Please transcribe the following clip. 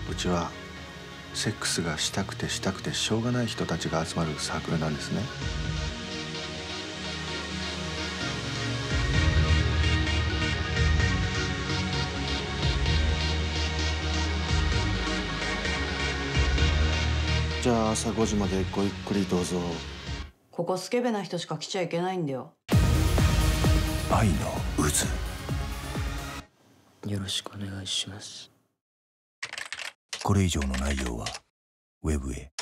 うちはセックスがしたくてしたくてしょうがない人たちが集まるサークルなんですね。じゃあ朝5時までごゆっくりどうぞ。 ここスケベな人しか来ちゃいけないんだよ。 愛の渦。 よろしくお願いします。 これ以上の内容はウェブへ。